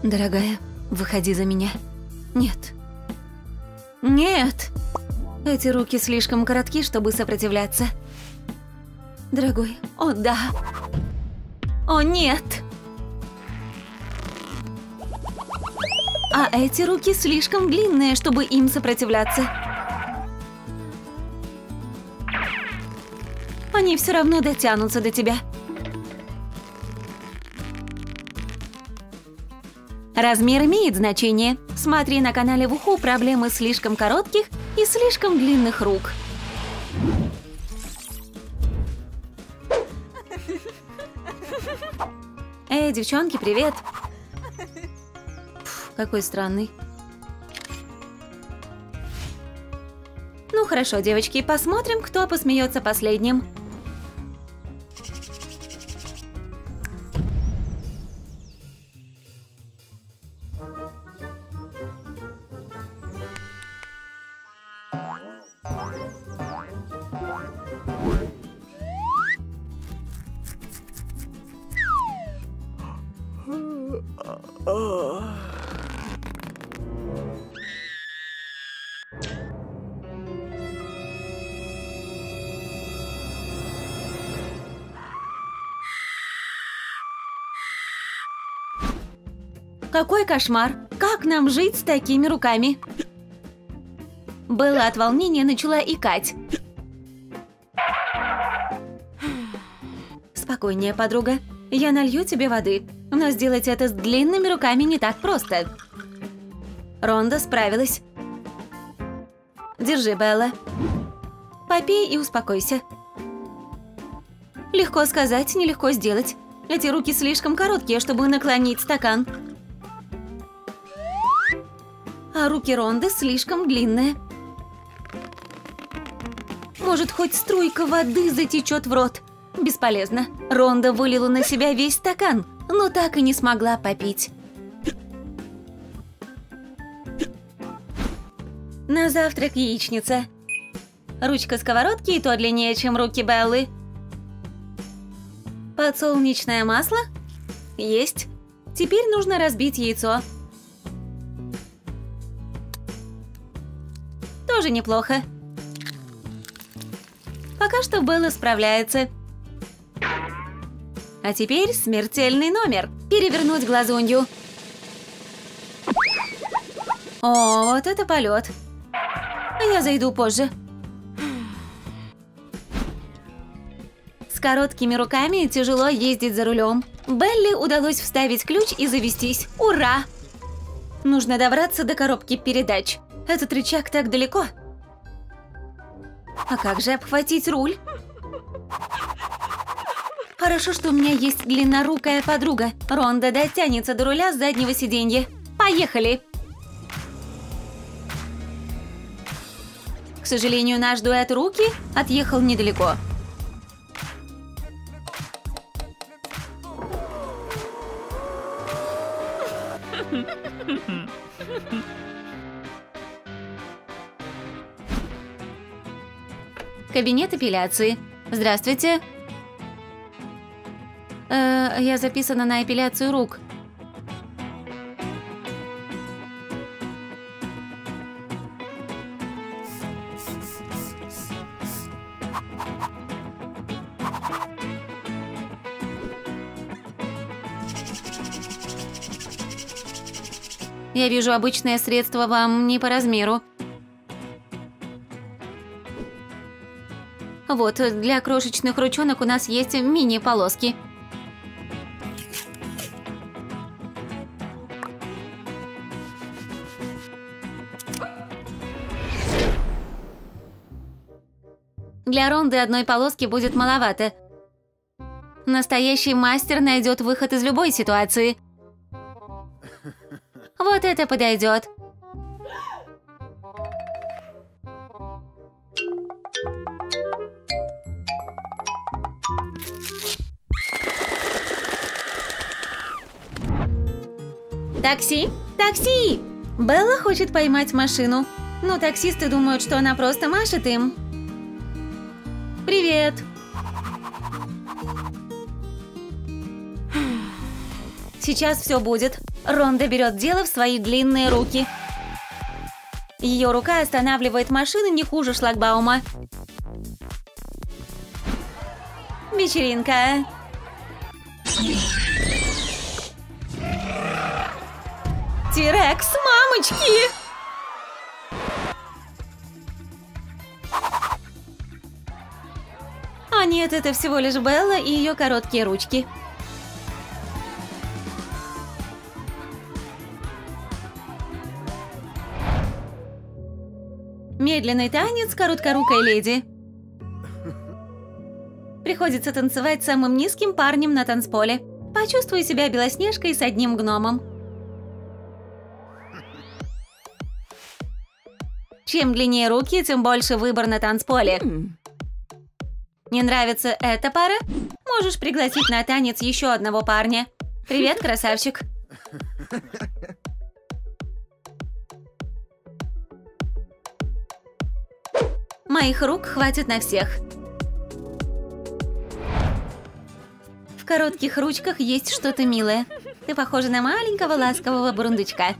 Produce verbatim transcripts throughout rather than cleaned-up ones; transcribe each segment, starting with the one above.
Дорогая, выходи за меня. Нет. Нет! Эти руки слишком коротки, чтобы сопротивляться. Дорогой, о да! О нет! А эти руки слишком длинные, чтобы им сопротивляться. Они все равно дотянутся до тебя. Размер имеет значение. Смотри на канале Вуху проблемы слишком коротких и слишком длинных рук. Эй, девчонки, привет! Пф, какой странный. Ну хорошо, девочки, посмотрим, кто посмеется последним. Какой кошмар! Как нам жить с такими руками? Белла от волнения начала икать. Спокойнее, подруга. Я налью тебе воды. Но сделать это с длинными руками не так просто. Ронда справилась. Держи, Белла. Попей и успокойся. Легко сказать, нелегко сделать. Эти руки слишком короткие, чтобы наклонить стакан. А руки Ронды слишком длинные. Может, хоть струйка воды затечет в рот. Бесполезно. Ронда вылила на себя весь стакан, но так и не смогла попить. На завтрак яичница. Ручка сковородки и то длиннее, чем руки Беллы. Подсолнечное масло? Есть. Теперь нужно разбить яйцо. Тоже неплохо. Пока что Белла справляется. А теперь смертельный номер. Перевернуть глазунью. О, вот это полет. Я зайду позже. С короткими руками тяжело ездить за рулем. Белли удалось вставить ключ и завестись. Ура! Нужно добраться до коробки передач. Этот рычаг так далеко. А как же обхватить руль? Хорошо, что у меня есть длиннорукая подруга. Ронда дотянется до руля с заднего сиденья. Поехали! К сожалению, наш дуэт руки отъехал недалеко. Кабинет эпиляции. Здравствуйте. Э, я записана на эпиляцию рук. Я вижу, обычное средство вам не по размеру. Вот, для крошечных ручонок у нас есть мини-полоски. Для Ронды одной полоски будет маловато. Настоящий мастер найдет выход из любой ситуации. Вот это подойдет. Такси! Такси! Белла хочет поймать машину, но таксисты думают, что она просто машет им. Привет! Сейчас все будет. Ронда берет дело в свои длинные руки. Ее рука останавливает машину не хуже шлагбаума. Вечеринка. Тирекс, мамочки! А нет, это всего лишь Белла и ее короткие ручки. Медленный танец короткорукой леди. Приходится танцевать самым низким парнем на танцполе. Почувствуй себя Белоснежкой с одним гномом. Чем длиннее руки, тем больше выбор на танцполе. Не нравится эта пара? Можешь пригласить на танец еще одного парня. Привет, красавчик. Моих рук хватит на всех. В коротких ручках есть что-то милое. Ты похожа на маленького ласкового бурундучка.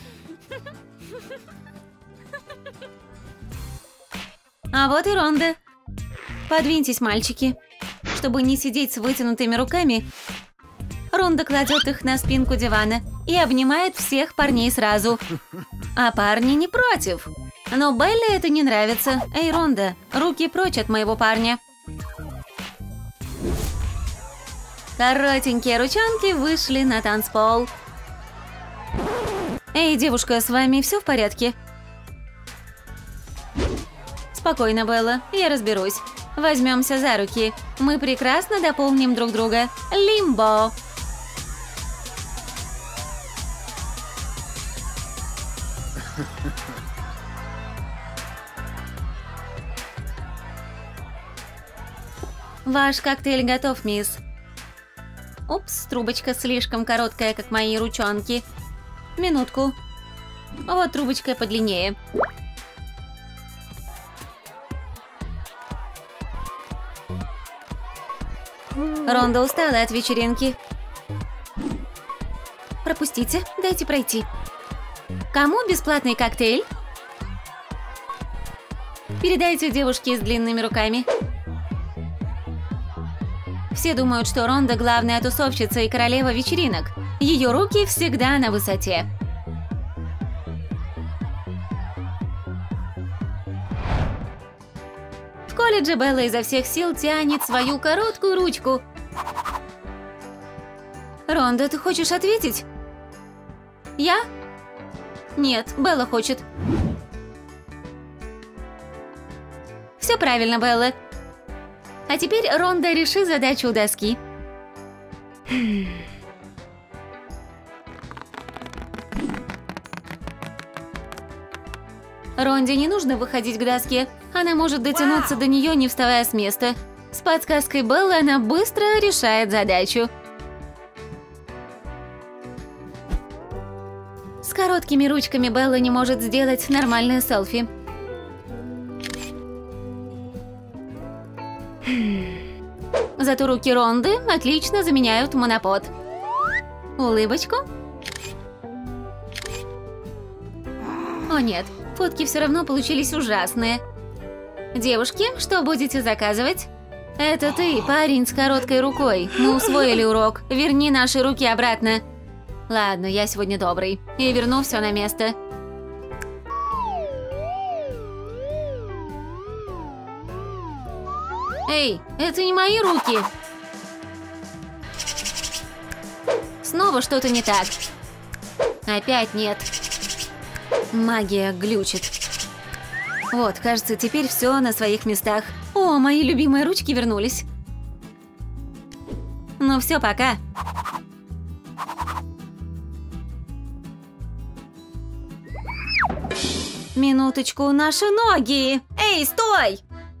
А вот и Ронда. Подвиньтесь, мальчики. Чтобы не сидеть с вытянутыми руками, Ронда кладет их на спинку дивана и обнимает всех парней сразу. А парни не против. Но Белле это не нравится. Эй, Ронда, руки прочь от моего парня. Коротенькие ручонки вышли на танцпол. Эй, девушка, с вами все в порядке? Спокойно, Белла, я разберусь. Возьмемся за руки. Мы прекрасно дополним друг друга. Лимбо! Ваш коктейль готов, мисс. Упс, трубочка слишком короткая, как мои ручонки. Минутку. Вот трубочка подлиннее. Ронда устала от вечеринки. Пропустите, дайте пройти. Кому бесплатный коктейль? Передайте девушке с длинными руками. Все думают, что Ронда главная тусовщица и королева вечеринок. Ее руки всегда на высоте. В колледже Белла изо всех сил тянет свою короткую ручку. Ронда, ты хочешь ответить? Я? Нет, Белла хочет. Все правильно, Белла. А теперь, Ронда, реши задачу у доски. Ронде не нужно выходить к доске. Она может дотянуться до нее, не вставая с места. С подсказкой Беллы она быстро решает задачу. С короткими ручками Белла не может сделать нормальное селфи. Зато руки Ронды отлично заменяют монопод. Улыбочку. О нет, фотки все равно получились ужасные. Девушки, что будете заказывать? Это ты, парень с короткой рукой. Мы усвоили урок. Верни наши руки обратно. Ладно, я сегодня добрый. И верну все на место. Эй, это не мои руки. Снова что-то не так. Опять нет. Магия глючит. Вот, кажется, теперь все на своих местах. О, мои любимые ручки вернулись. Ну все, пока. Минуточку, наши ноги. Эй, стой!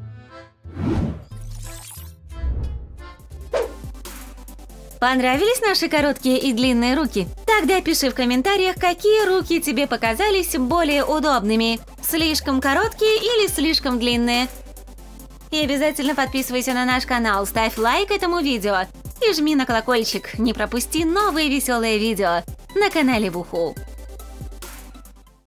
Понравились наши короткие и длинные руки? Тогда пиши в комментариях, какие руки тебе показались более удобными. Слишком короткие или слишком длинные? И обязательно подписывайся на наш канал, ставь лайк этому видео и жми на колокольчик, не пропусти новые веселые видео. на канале Вуху.